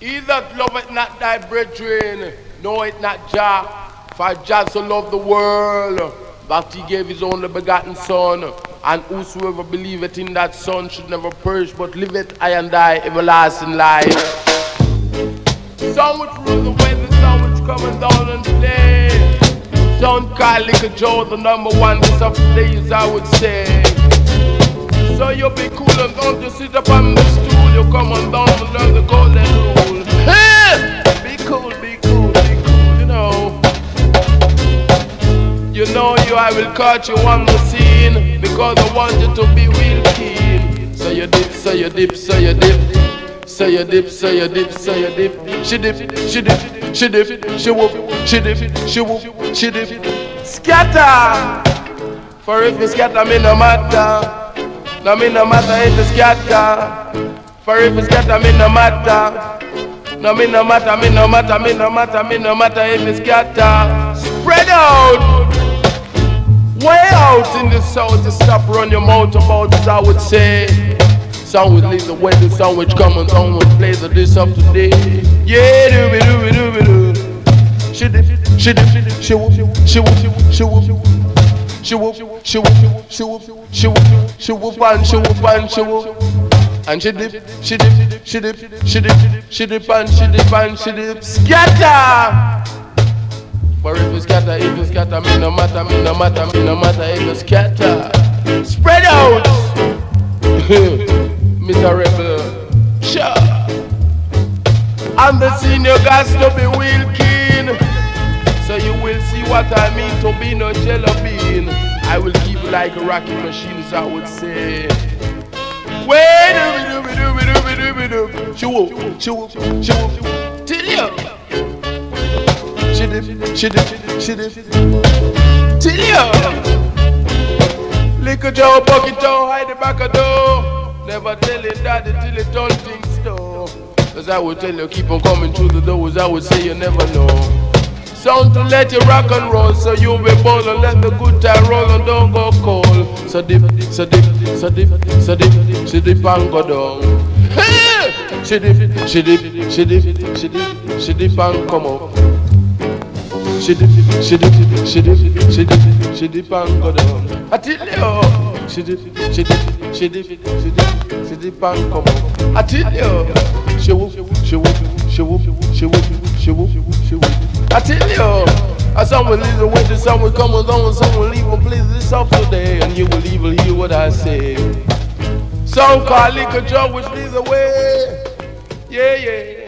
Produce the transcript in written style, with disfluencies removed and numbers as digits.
He that loveth not thy brethren, know it not Jah. For Jah so loved the world, that he gave his only begotten Son, and whosoever believeth in that Son should never perish, but liveth I and I everlasting life. Some which rule the weather, some which coming down and play. Some call Little Joe the #1 this of the days, I would say. So you be cool and don't you sit up on the stool. You come on down and learn the golden rule. Hey! Be cool, be cool, be cool, you know. You know I will catch you on the scene, because I want you to be real keen. So you dip, so you dip, so you dip. So you dip, so you dip, so you dip. She dip, she dip, she dip, she whoop, she dip, she whoop, she dip. Scatter! For if you scatter me no matter. No me no matter if you scatter. For if you scatter me no matter. No me no matter, me no matter, me no matter, me no matter if you scatter. Spread out! Way out in the south to stop run your mouth about as I would say. Some would leave the weather, some which come and some would play the this up today. Yeah, do it, do it, do it, do it. She dip, she dip, she whoop, she whoop, she whoop, she whoop, she whoop, she whoop, she whoop, she whoop and she whoop and she whoop. And she dip, she dip, she dip, she dip, she dip and she dip and she dip. Scatter! But if you scatter, me no matter, me no matter, me no matter if you scatter. Spread out! Miserable. Sure. On the scene you got to be real keen. So you will see what I mean to be no jello bean. I will keep like a rocking machine, as I would say. Wait, do. Shoo, shoo, shoo, till you. She dip, she dip, she dip. Till you. Little Joe, bucket toe, hide the back of door. Never tell it daddy till it don't think so. As I would tell you, keep on coming through the doors, I would say you never know. Sound to let you rock and roll, so you'll be bold and let the good time roll and don't go cold. So dip, so dip, so dip, so dip, so dip and go down. Hey! She dip, she dip, she dip, she dip, she dip and come up. She dip, she dip, she dip, she dip, she dip and go down. I tell you, she dip, she dip, she dip, she dip, she dip and come up. I tell you, she whoop, she whoop, she whoop, she whoop, she whoop, she whoop. I tell you, some will leave the winter, some will come along, some will even play this off today, and you will even hear what I say. Some call Little Joe, which leads the way. Yeah, yeah.